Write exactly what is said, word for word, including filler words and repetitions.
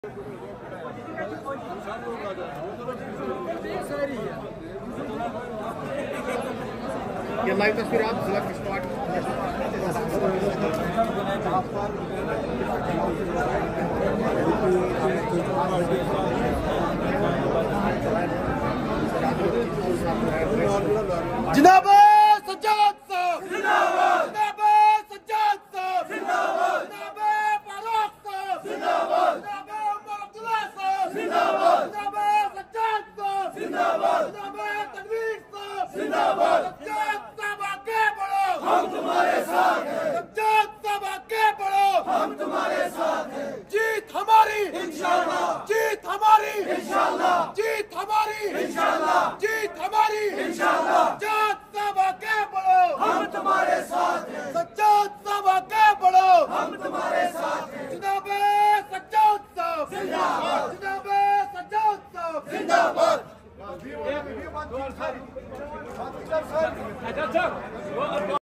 ये लाइव तस्वीर आप जिला किश्तवाड़ जिंदाबाद सज्जाद साहब, जिंदाबाद जिंदाबाद सज्जाद साहब, जिंदाबाद जिंदाबाद फारूक साहब, जिंदाबाद जिंदाबाद अब्दुल्ला साहब, जिंदाबाद जिंदाबाद सज्जाद साहब, जिंदाबाद जिंदाबाद तनवीर साहब, जिंदाबाद सज्जाद साहब आगे बढ़ो, हम तुम्हारे साथ हैं। सज्जाद साहब आगे बढ़ो, हम तुम्हारे साथ हैं। जीत हमारी इंशाअल्लाह, जीत हमारी इंशाअल्लाह, जीत हमारी इंशाअल्लाह, जीत हमारी इंशाअल्लाह। सज्जाद साहब आगे बढ़ो, हम तुम्हारे साथ हैं। सज्जाद साहब आगे बढ़ो, हम तुम्हारे साथ हैं। जिंदाबाद सज्जाद साहब, जिंदाबाद जिंदाबाद सज्जाद साहब, जिंदाबाद।